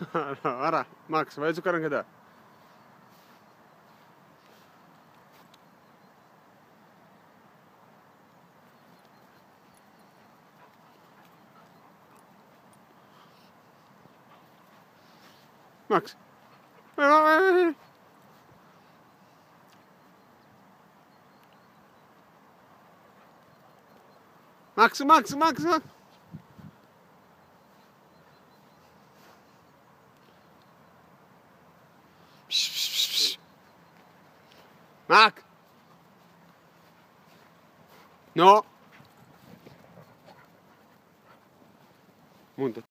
Ara, Max, vai giocare anche te. Max. Max, Max, Max, Max. Mac! No! Muntă.